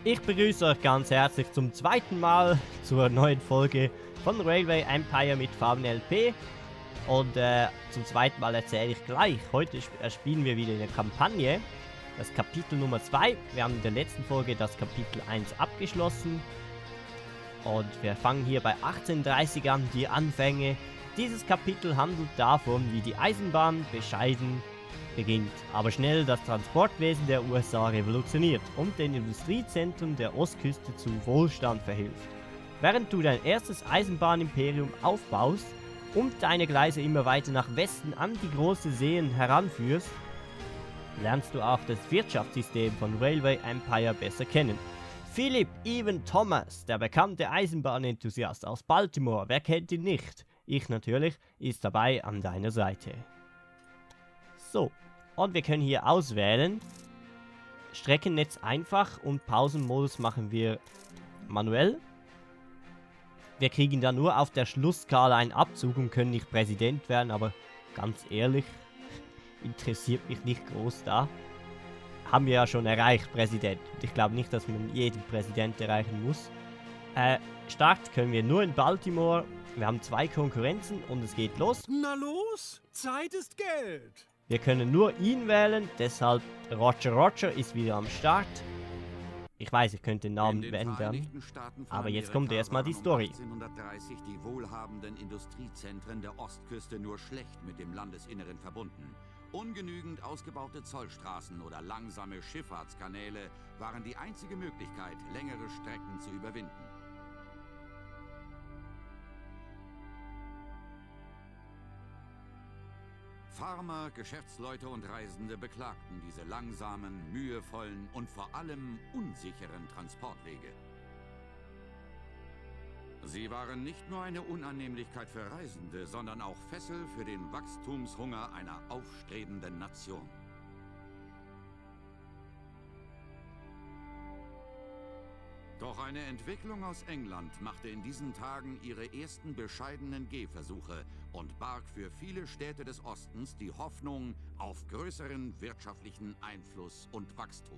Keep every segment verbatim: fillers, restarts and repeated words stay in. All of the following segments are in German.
Ich begrüße euch ganz herzlich zum zweiten Mal zur neuen Folge von Railway Empire mit Farben L P. Und äh, zum zweiten Mal erzähle ich gleich. Heute sp äh, spielen wir wieder eine Kampagne. Das Kapitel Nummer zwei. Wir haben in der letzten Folge das Kapitel eins abgeschlossen. Und wir fangen hier bei achtzehnhundertdreißig an, die Anfänge. Dieses Kapitel handelt davon, wie die Eisenbahn bescheiden beginnt, aber schnell das Transportwesen der U S A revolutioniert und den Industriezentren der Ostküste zu Wohlstand verhilft. Während du dein erstes Eisenbahnimperium aufbaust und deine Gleise immer weiter nach Westen an die großen Seen heranführst, lernst du auch das Wirtschaftssystem von Railway Empire besser kennen. Philip Evan Thomas, der bekannte Eisenbahnenthusiast aus Baltimore, wer kennt ihn nicht? Ich natürlich, ist dabei an deiner Seite. So, und wir können hier auswählen. Streckennetz einfach und Pausenmodus machen wir manuell. Wir kriegen dann nur auf der Schlussskala einen Abzug und können nicht Präsident werden, aber ganz ehrlich, interessiert mich nicht groß da. Haben wir ja schon erreicht, Präsident. Und ich glaube nicht, dass man jeden Präsident erreichen muss. Äh, Start können wir nur in Baltimore. Wir haben zwei Konkurrenzen und es geht los. Na los, Zeit ist Geld. Wir können nur ihn wählen, deshalb Roger Roger ist wieder am Start. Ich weiß, ich könnte den Namen ändern, aber jetzt kommt erstmal die Story. achtzehnhundertdreißig die wohlhabenden Industriezentren der Ostküste nur schlecht mit dem Landesinneren verbunden. Ungenügend ausgebaute Zollstraßen oder langsame Schifffahrtskanäle waren die einzige Möglichkeit, längere Strecken zu überwinden. Farmer, Geschäftsleute und Reisende beklagten diese langsamen, mühevollen und vor allem unsicheren Transportwege. Sie waren nicht nur eine Unannehmlichkeit für Reisende, sondern auch Fessel für den Wachstumshunger einer aufstrebenden Nation. Doch eine Entwicklung aus England machte in diesen Tagen ihre ersten bescheidenen Gehversuche und barg für viele Städte des Ostens die Hoffnung auf größeren wirtschaftlichen Einfluss und Wachstum.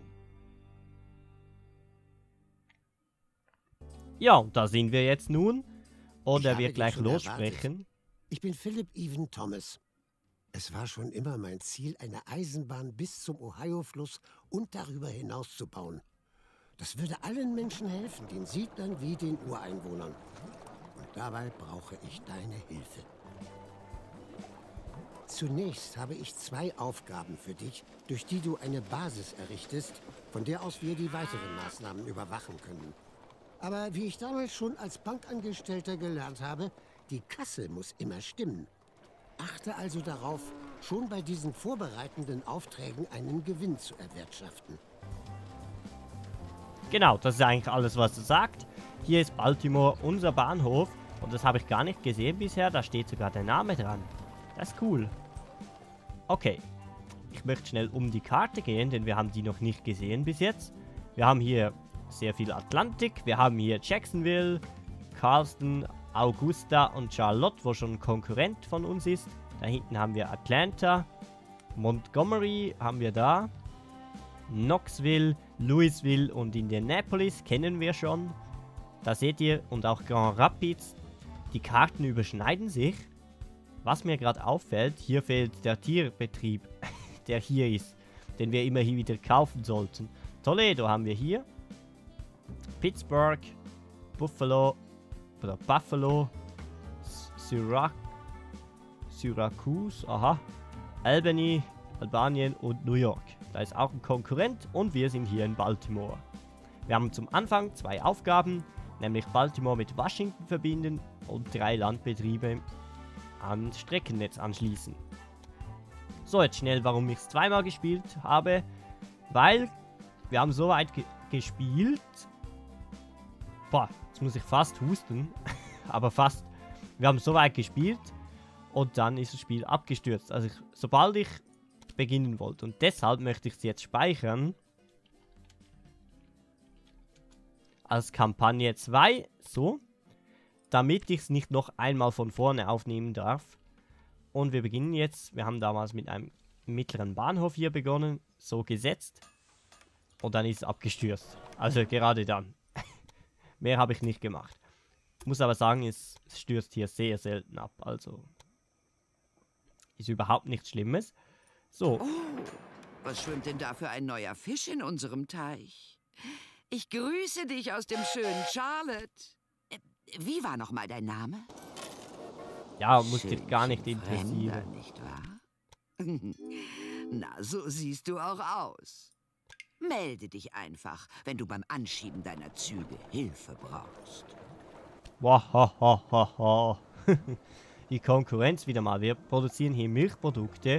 Ja, und da sind wir jetzt nun. Und Ich er habe wird dich gleich schon lossprechen. erwartet. Ich bin Philip Evan Thomas. Es war schon immer mein Ziel, eine Eisenbahn bis zum Ohio-Fluss und darüber hinaus zu bauen. Das würde allen Menschen helfen, den Siedlern wie den Ureinwohnern. Und dabei brauche ich deine Hilfe. Zunächst habe ich zwei Aufgaben für dich, durch die du eine Basis errichtest, von der aus wir die weiteren Maßnahmen überwachen können. Aber wie ich damals schon als Bankangestellter gelernt habe, die Kasse muss immer stimmen. Achte also darauf, schon bei diesen vorbereitenden Aufträgen einen Gewinn zu erwirtschaften. Genau, das ist eigentlich alles, was er sagt. Hier ist Baltimore, unser Bahnhof. Und das habe ich gar nicht gesehen bisher. Da steht sogar der Name dran. Das ist cool. Okay. Ich möchte schnell um die Karte gehen, denn wir haben die noch nicht gesehen bis jetzt. Wir haben hier sehr viel Atlantik. Wir haben hier Jacksonville, Charleston, Augusta und Charlotte, wo schon ein Konkurrent von uns ist. Da hinten haben wir Atlanta. Montgomery haben wir da. Knoxville, Louisville und Indianapolis kennen wir schon. Da seht ihr, und auch Grand Rapids. Die Karten überschneiden sich. Was mir gerade auffällt, hier fehlt der Tierbetrieb, der hier ist, den wir immer hier wieder kaufen sollten. Toledo haben wir hier. Pittsburgh, Buffalo, oder Buffalo, Syrac Syracuse, aha, Albany, Albanien und New York. Da ist auch ein Konkurrent und wir sind hier in Baltimore. Wir haben zum Anfang zwei Aufgaben, nämlich Baltimore mit Washington verbinden und drei Landbetriebe ans Streckennetz anschließen. So, jetzt schnell, warum ich es zweimal gespielt habe. Weil wir haben so weit ge gespielt. Boah, jetzt muss ich fast husten. Aber fast. Wir haben so weit gespielt und dann ist das Spiel abgestürzt. Also ich, sobald ich beginnen wollte. Und deshalb möchte ich es jetzt speichern. Als Kampagne zwei. So. Damit ich es nicht noch einmal von vorne aufnehmen darf. Und wir beginnen jetzt. Wir haben damals mit einem mittleren Bahnhof hier begonnen. So gesetzt. Und dann ist es abgestürzt. Also gerade dann. Mehr habe ich nicht gemacht. Ich muss aber sagen, es, es stürzt hier sehr selten ab. Also ist überhaupt nichts Schlimmes. So. Oh, was schwimmt denn da für ein neuer Fisch in unserem Teich? Ich grüße dich aus dem schönen Charlotte. Äh, Wie war noch mal dein Name? Ja, muss dich gar nicht Fremder, interessieren. nicht wahr? Na, so siehst du auch aus. Melde dich einfach, wenn du beim Anschieben deiner Züge Hilfe brauchst. Wahahaha. Die Konkurrenz wieder mal. Wir produzieren hier Milchprodukte,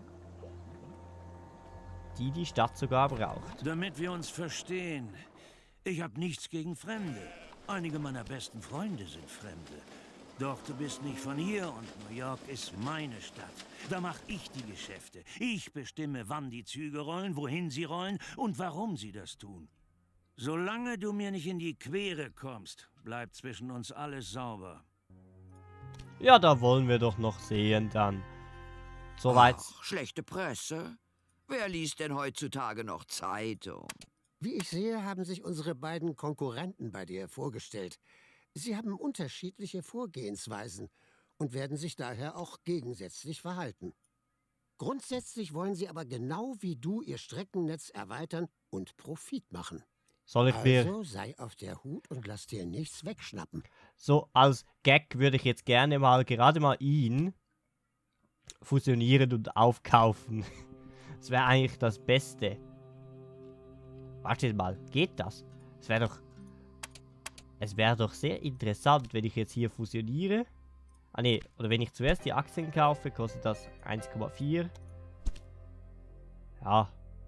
die die Stadt sogar braucht. Damit wir uns verstehen. Ich habe nichts gegen Fremde. Einige meiner besten Freunde sind Fremde. Doch du bist nicht von hier und New York ist meine Stadt. Da mache ich die Geschäfte. Ich bestimme, wann die Züge rollen, wohin sie rollen und warum sie das tun. Solange du mir nicht in die Quere kommst, bleibt zwischen uns alles sauber. Ja, da wollen wir doch noch sehen dann. Soweit. Ach, schlechte Presse? Wer liest denn heutzutage noch Zeitung? Wie ich sehe, haben sich unsere beiden Konkurrenten bei dir vorgestellt. Sie haben unterschiedliche Vorgehensweisen und werden sich daher auch gegensätzlich verhalten. Grundsätzlich wollen sie aber genau wie du ihr Streckennetz erweitern und Profit machen. Soll ich mir... Also sei auf der Hut und lass dir nichts wegschnappen. So als Gag würde ich jetzt gerne mal, gerade mal ihn fusionieren und aufkaufen. Das wäre eigentlich das Beste. Wartet mal, geht das? Es wäre doch... Es wäre doch sehr interessant, wenn ich jetzt hier fusioniere. Ah ne, oder wenn ich zuerst die Aktien kaufe, kostet das eins Komma vier. Ja.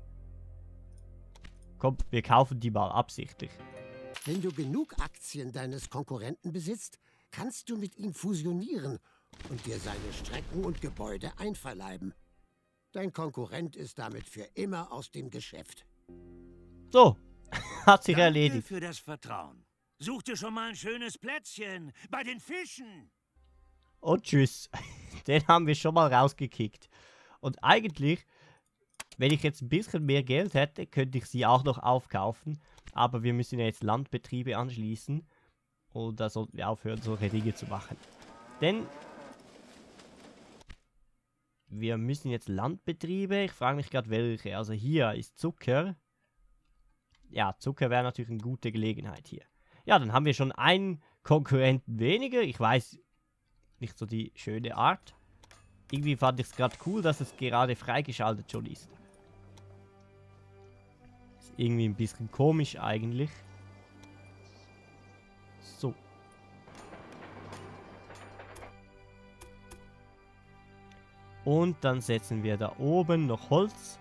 Komm, wir kaufen die mal absichtlich. Wenn du genug Aktien deines Konkurrenten besitzt, kannst du mit ihm fusionieren und dir seine Strecken und Gebäude einverleiben. Dein Konkurrent ist damit für immer aus dem Geschäft. So, hat sich Danke erledigt. für das Vertrauen. Such dir schon mal ein schönes Plätzchen bei den Fischen. Und tschüss. Den haben wir schon mal rausgekickt. Und eigentlich, wenn ich jetzt ein bisschen mehr Geld hätte, könnte ich sie auch noch aufkaufen. Aber wir müssen ja jetzt Landbetriebe anschließen. Und da sollten wir aufhören, solche Dinge zu machen. Denn wir müssen jetzt Landbetriebe. Ich frage mich gerade welche. Also hier ist Zucker. Ja, Zucker wäre natürlich eine gute Gelegenheit hier. Ja, dann haben wir schon einen Konkurrenten weniger. Ich weiß nicht so die schöne Art. Irgendwie fand ich es gerade cool, dass es gerade freigeschaltet schon ist. Ist irgendwie ein bisschen komisch eigentlich. So. Und dann setzen wir da oben noch Holz.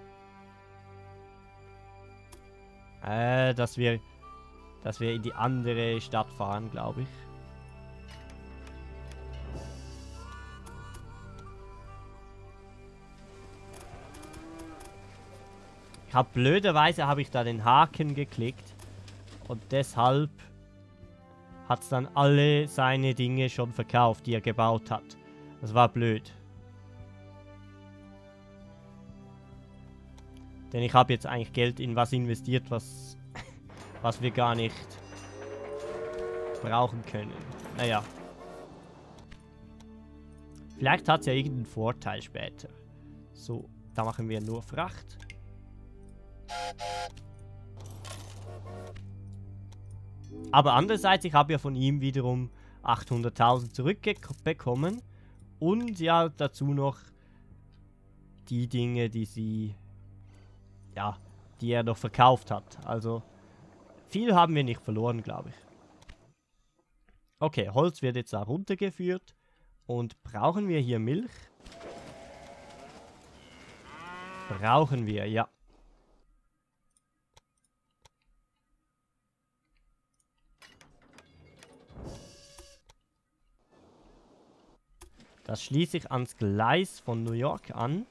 Äh, dass wir... Dass wir in die andere Stadt fahren, glaube ich. Ich habe blöderweise habe ich da den Haken geklickt. Und deshalb hat es dann alle seine Dinge schon verkauft, die er gebaut hat. Das war blöd. Denn ich habe jetzt eigentlich Geld in was investiert, was... was wir gar nicht brauchen können. Naja. Vielleicht hat es ja irgendeinen Vorteil später. So, da machen wir nur Fracht. Aber andererseits, ich habe ja von ihm wiederum achthunderttausend zurückbekommen. Und ja, dazu noch die Dinge, die sie... Ja, die er noch verkauft hat. Also... Viel haben wir nicht verloren, glaube ich. Okay, Holz wird jetzt da runtergeführt. Und brauchen wir hier Milch? Brauchen wir, ja. Das schließe ich ans Gleis von New York an.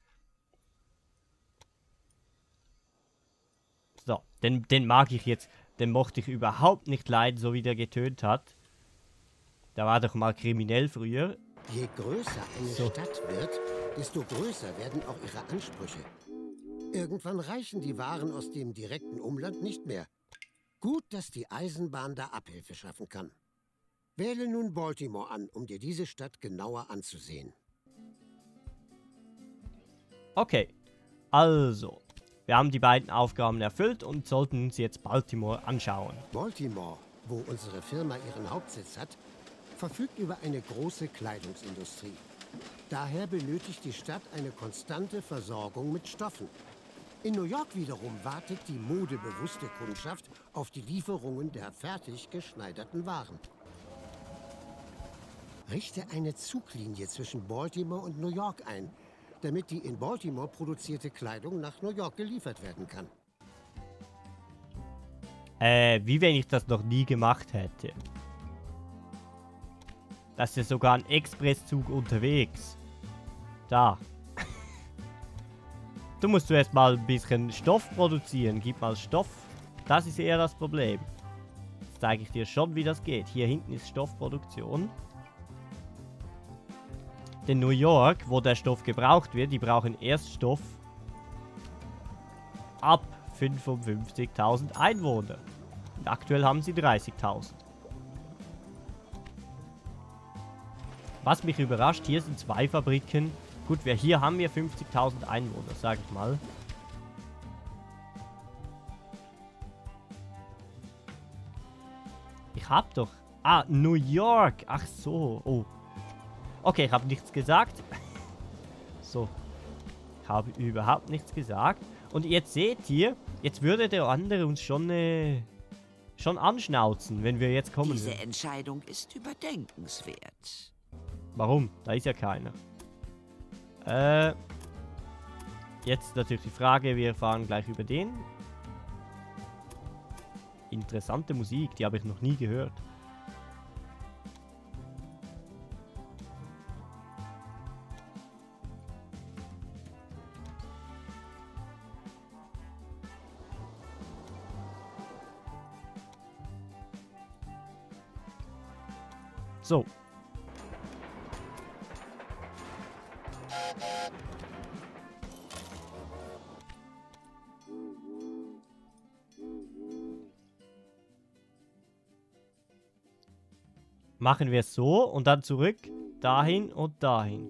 So, den, den mag ich jetzt. Den mochte ich überhaupt nicht leiden, so wie der getönt hat. Der war doch mal kriminell früher. Je größer eine So. Stadt wird, desto größer werden auch ihre Ansprüche. Irgendwann reichen die Waren aus dem direkten Umland nicht mehr. Gut, dass die Eisenbahn da Abhilfe schaffen kann. Wähle nun Baltimore an, um dir diese Stadt genauer anzusehen. Okay, also, wir haben die beiden Aufgaben erfüllt und sollten uns jetzt Baltimore anschauen. Baltimore, wo unsere Firma ihren Hauptsitz hat, verfügt über eine große Kleidungsindustrie. Daher benötigt die Stadt eine konstante Versorgung mit Stoffen. In New York wiederum wartet die modebewusste Kundschaft auf die Lieferungen der fertig geschneiderten Waren. Richte eine Zuglinie zwischen Baltimore und New York ein, damit die in Baltimore produzierte Kleidung nach New York geliefert werden kann. Äh, wie wenn ich das noch nie gemacht hätte. Das ist ja sogar ein Expresszug unterwegs. Da. Du musst zuerst mal ein bisschen Stoff produzieren. Gib mal Stoff. Das ist eher das Problem. Jetzt zeige ich dir schon, wie das geht. Hier hinten ist Stoffproduktion. In New York, wo der Stoff gebraucht wird, die brauchen erst Stoff ab fünfundfünfzigtausend Einwohner. Und aktuell haben sie dreißigtausend. Was mich überrascht, hier sind zwei Fabriken. Gut, wir, hier haben wir fünfzigtausend Einwohner, sage ich mal. Ich hab doch... Ah, New York. Ach so. Oh. Okay, ich habe nichts gesagt. So. Ich habe überhaupt nichts gesagt. Und jetzt seht ihr, jetzt würde der andere uns schon, äh, schon anschnauzen, wenn wir jetzt kommen. Diese würden. Entscheidung ist überdenkenswert. Warum? Da ist ja keiner. Äh. Jetzt natürlich die Frage, wir fahren gleich über den. Interessante Musik, die habe ich noch nie gehört. So. Machen wir es so und dann zurück, dahin und dahin.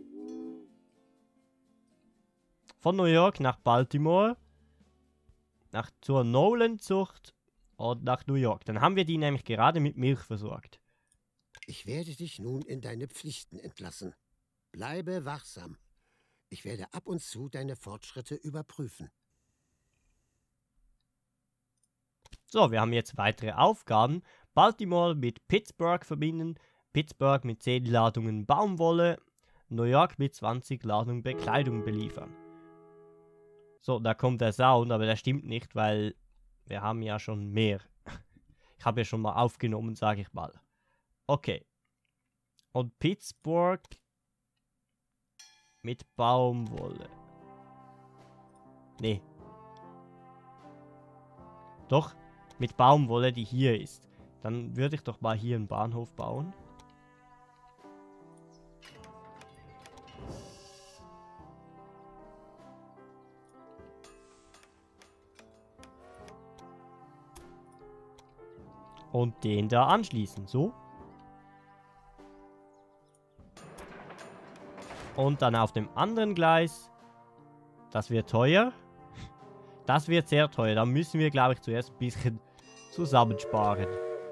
Von New York nach Baltimore, nach zur Nolan-Zucht und nach New York. Dann haben wir die nämlich gerade mit Milch versorgt. Ich werde dich nun in deine Pflichten entlassen. Bleibe wachsam. Ich werde ab und zu deine Fortschritte überprüfen. So, wir haben jetzt weitere Aufgaben. Baltimore mit Pittsburgh verbinden, Pittsburgh mit zehn Ladungen Baumwolle, New York mit zwanzig Ladungen Bekleidung beliefern. So, da kommt der Sound, aber der stimmt nicht, weil wir haben ja schon mehr. Ich habe ja schon mal aufgenommen, sage ich mal. Okay. Und Pittsburgh mit Baumwolle. Nee. Doch, mit Baumwolle, die hier ist. Dann würde ich doch mal hier einen Bahnhof bauen. Und den da anschließen, so. Und dann auf dem anderen Gleis. Das wird teuer. Das wird sehr teuer. Da müssen wir, glaube ich, zuerst ein bisschen zusammensparen.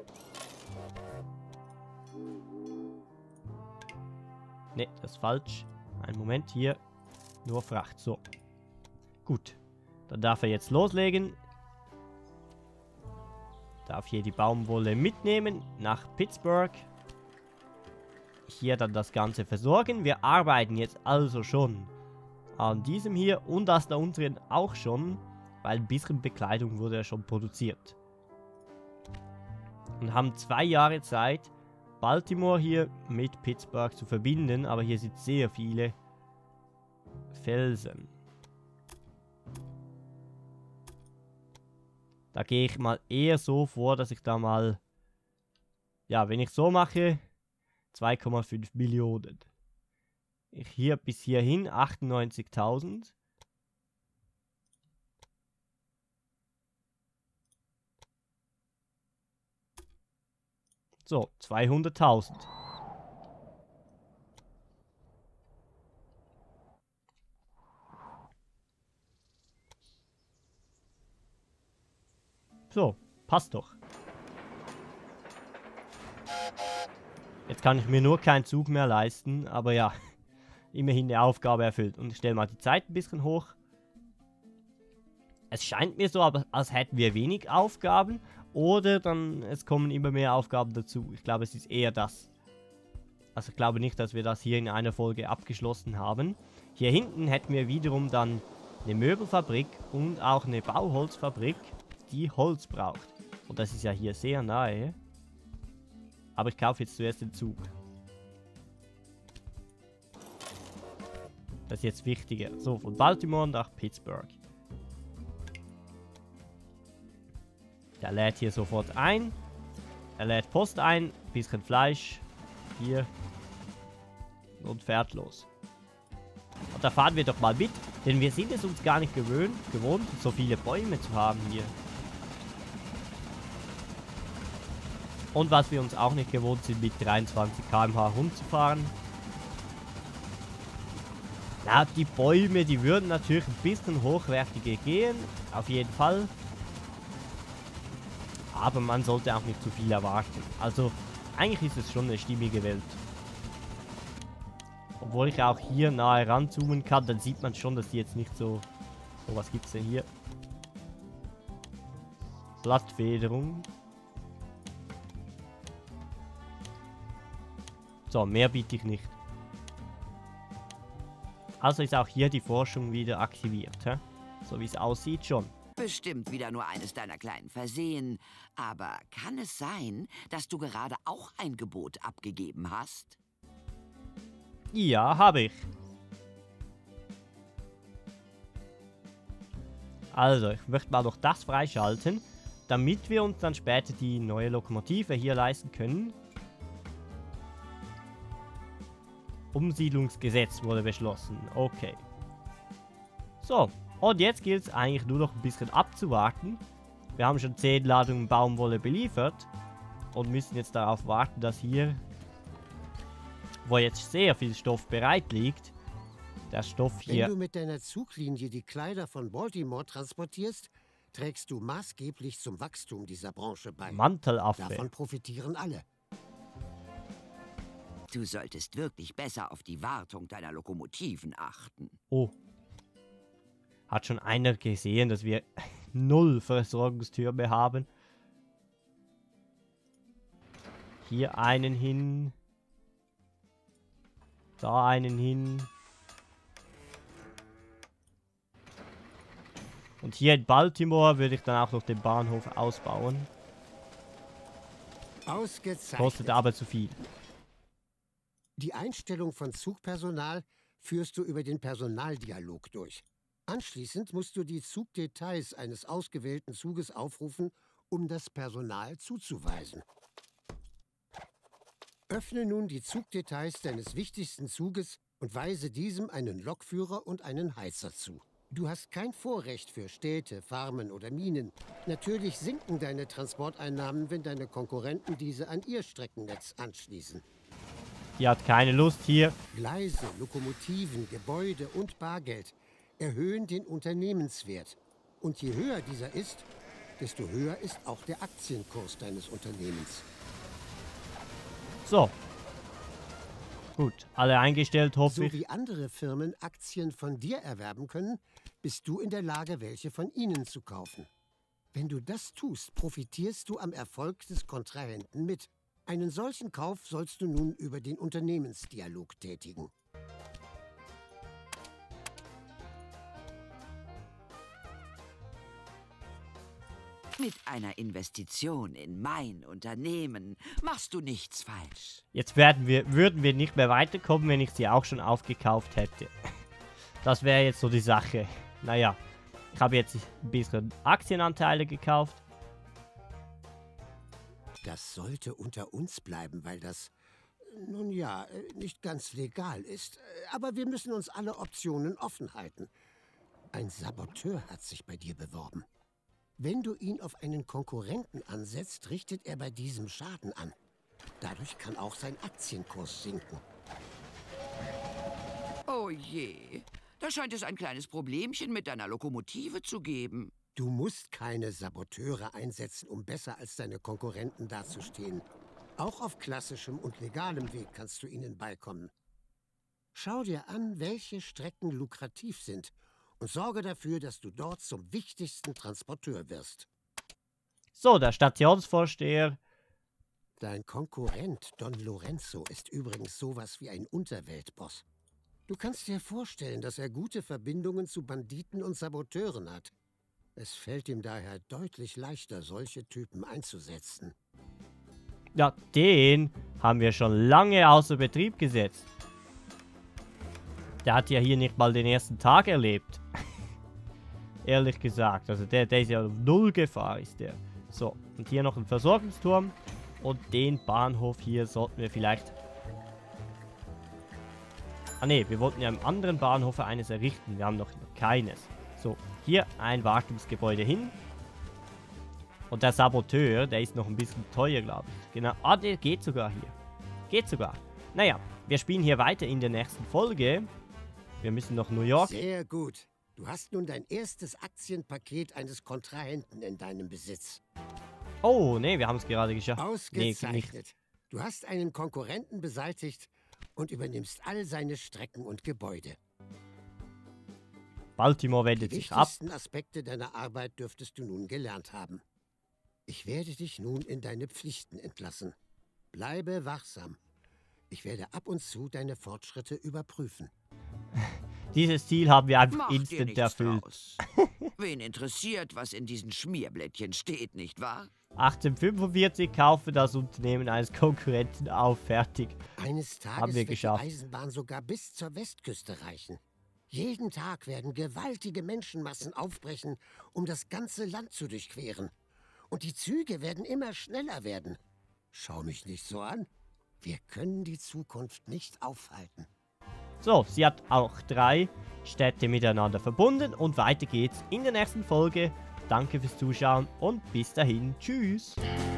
Ne, das ist falsch. Einen Moment, hier. Nur Fracht. So. Gut. Dann darf er jetzt loslegen. Darf hier die Baumwolle mitnehmen nach Pittsburgh. Hier dann das Ganze versorgen. Wir arbeiten jetzt also schon an diesem hier und das da unten auch schon, weil ein bisschen Bekleidung wurde ja schon produziert. Und haben zwei Jahre Zeit, Baltimore hier mit Pittsburgh zu verbinden, aber hier sind sehr viele Felsen. Da gehe ich mal eher so vor, dass ich da mal, ja, wenn ich so mache, zwei Komma fünf Millionen. Ich hier bis hierhin achtundneunzigtausend. So, zweihunderttausend. So, passt doch. Jetzt kann ich mir nur keinen Zug mehr leisten, aber ja, immerhin eine Aufgabe erfüllt. Und ich stelle mal die Zeit ein bisschen hoch. Es scheint mir so, als hätten wir wenig Aufgaben oder dann es kommen immer mehr Aufgaben dazu. Ich glaube, es ist eher das. Also ich glaube nicht, dass wir das hier in einer Folge abgeschlossen haben. Hier hinten hätten wir wiederum dann eine Möbelfabrik und auch eine Bauholzfabrik, die Holz braucht. Und das ist ja hier sehr nahe. Aber ich kaufe jetzt zuerst den Zug. Das ist jetzt wichtiger. So, von Baltimore nach Pittsburgh. Der lädt hier sofort ein. Er lädt Post ein, bisschen Fleisch. Hier. Und fährt los. Und da fahren wir doch mal mit, denn wir sind es uns gar nicht gewöhnt, gewohnt, so viele Bäume zu haben hier. Und was wir uns auch nicht gewohnt sind, mit dreiundzwanzig Kilometer pro Stunde rumzufahren. Ja, die Bäume, die würden natürlich ein bisschen hochwertiger gehen, auf jeden Fall. Aber man sollte auch nicht zu viel erwarten. Also, eigentlich ist es schon eine stimmige Welt. Obwohl ich auch hier nahe ranzoomen kann, dann sieht man schon, dass die jetzt nicht so... So, was gibt's denn hier? Blattfederung. So, mehr biete ich nicht. Also ist auch hier die Forschung wieder aktiviert, hä? So wie es aussieht schon. Bestimmt wieder nur eines deiner kleinen Versehen. Aber kann es sein, dass du gerade auch ein Gebot abgegeben hast? Ja, habe ich. Also, ich möchte mal noch das freischalten, damit wir uns dann später die neue Lokomotive hier leisten können. Umsiedlungsgesetz wurde beschlossen. Okay. So, und jetzt gilt es eigentlich nur noch ein bisschen abzuwarten. Wir haben schon zehn Ladungen Baumwolle beliefert und müssen jetzt darauf warten, dass hier, wo jetzt sehr viel Stoff bereit liegt, der Stoff hier... Wenn du mit deiner Zuglinie die Kleider von Baltimore transportierst, trägst du maßgeblich zum Wachstum dieser Branche bei. Mantelaffe. Davon profitieren alle. Du solltest wirklich besser auf die Wartung deiner Lokomotiven achten. Oh. Hat schon einer gesehen, dass wir null Versorgungstürme haben? Hier einen hin. Da einen hin. Und hier in Baltimore würde ich dann auch noch den Bahnhof ausbauen. Ausgezeichnet. Kostet aber zu viel. Die Einstellung von Zugpersonal führst du über den Personaldialog durch. Anschließend musst du die Zugdetails eines ausgewählten Zuges aufrufen, um das Personal zuzuweisen. Öffne nun die Zugdetails deines wichtigsten Zuges und weise diesem einen Lokführer und einen Heizer zu. Du hast kein Vorrecht für Städte, Farmen oder Minen. Natürlich sinken deine Transporteinnahmen, wenn deine Konkurrenten diese an ihr Streckennetz anschließen. Die hat keine Lust hier. Gleise, Lokomotiven, Gebäude und Bargeld erhöhen den Unternehmenswert. Und je höher dieser ist, desto höher ist auch der Aktienkurs deines Unternehmens. So. Gut, alle eingestellt, hoffe So ich. wie andere Firmen Aktien von dir erwerben können, bist du in der Lage, welche von ihnen zu kaufen. Wenn du das tust, profitierst du am Erfolg des Kontrahenten mit. Einen solchen Kauf sollst du nun über den Unternehmensdialog tätigen. Mit einer Investition in mein Unternehmen machst du nichts falsch. Jetzt werden wir, würden wir nicht mehr weiterkommen, wenn ich sie auch schon aufgekauft hätte. Das wäre jetzt so die Sache. Naja, ich habe jetzt ein bisschen Aktienanteile gekauft. Das sollte unter uns bleiben, weil das, nun ja, nicht ganz legal ist. Aber wir müssen uns alle Optionen offen halten. Ein Saboteur hat sich bei dir beworben. Wenn du ihn auf einen Konkurrenten ansetzt, richtet er bei diesem Schaden an. Dadurch kann auch sein Aktienkurs sinken. Oh je, da scheint es ein kleines Problemchen mit deiner Lokomotive zu geben. Du musst keine Saboteure einsetzen, um besser als deine Konkurrenten dazustehen. Auch auf klassischem und legalem Weg kannst du ihnen beikommen. Schau dir an, welche Strecken lukrativ sind und sorge dafür, dass du dort zum wichtigsten Transporteur wirst. So, der Stationsvorsteher. Dein Konkurrent Don Lorenzo ist übrigens sowas wie ein Unterweltboss. Du kannst dir vorstellen, dass er gute Verbindungen zu Banditen und Saboteuren hat. Es fällt ihm daher deutlich leichter, solche Typen einzusetzen. Ja, den haben wir schon lange außer Betrieb gesetzt. Der hat ja hier nicht mal den ersten Tag erlebt. Ehrlich gesagt. Also der, der ist ja null Gefahr, ist der. So, und hier noch ein Versorgungsturm. Und den Bahnhof hier sollten wir vielleicht... Ah ne, wir wollten ja im anderen Bahnhof eines errichten. Wir haben noch keines. So, hier ein Wartungsgebäude hin. Und der Saboteur, der ist noch ein bisschen teuer, glaube ich. Genau. Ah, der geht sogar hier. Geht sogar. Naja, wir spielen hier weiter in der nächsten Folge. Wir müssen noch New York. Sehr gut. Du hast nun dein erstes Aktienpaket eines Kontrahenten in deinem Besitz. Oh, nee, wir haben es gerade geschafft. Ausgezeichnet. Nee, du hast einen Konkurrenten beseitigt und übernimmst all seine Strecken und Gebäude. Baltimore wendet Die sich ab. wichtigsten Aspekte deiner Arbeit dürftest du nun gelernt haben. Ich werde dich nun in deine Pflichten entlassen. Bleibe wachsam. Ich werde ab und zu deine Fortschritte überprüfen. Dieses Ziel haben wir einfach Mach dir instant nichts erfüllt. draus. Wen interessiert, was in diesen Schmierblättchen steht, nicht wahr? achtzehnhundertfünfundvierzig kaufe das Unternehmen eines Konkurrenten auf. Fertig. Eines Tages Haben wir wird geschafft. die Eisenbahn sogar bis zur Westküste reichen. Jeden Tag werden gewaltige Menschenmassen aufbrechen, um das ganze Land zu durchqueren. Und die Züge werden immer schneller werden. Schau mich nicht so an. Wir können die Zukunft nicht aufhalten. So, sie hat auch drei Städte miteinander verbunden und weiter geht's in der nächsten Folge. Danke fürs Zuschauen und bis dahin. Tschüss.